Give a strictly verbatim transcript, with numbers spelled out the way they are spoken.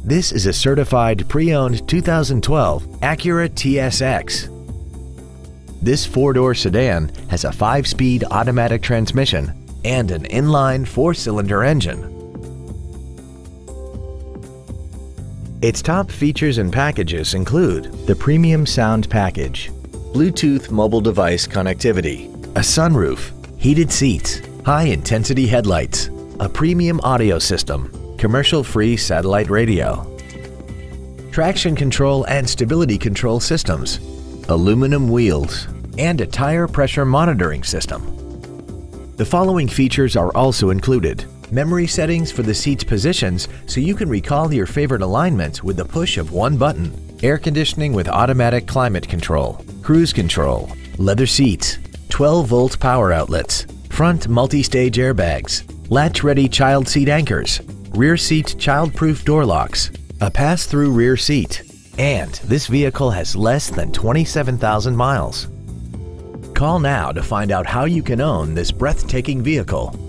This is a certified pre-owned two thousand twelve Acura T S X. This four-door sedan has a five-speed automatic transmission and an inline four-cylinder engine. Its top features and packages include the premium sound package, Bluetooth mobile device connectivity, a sunroof, heated seats, high-intensity headlights, a premium audio system, commercial-free satellite radio, traction control and stability control systems, aluminum wheels, and a tire pressure monitoring system. The following features are also included: memory settings for the seat's positions so you can recall your favorite alignments with the push of one button, air conditioning with automatic climate control, cruise control, leather seats, twelve volt power outlets, front multi-stage airbags, latch-ready child seat anchors, rear seat child-proof door locks, a pass-through rear seat, and this vehicle has less than twenty-seven thousand miles. Call now to find out how you can own this breathtaking vehicle.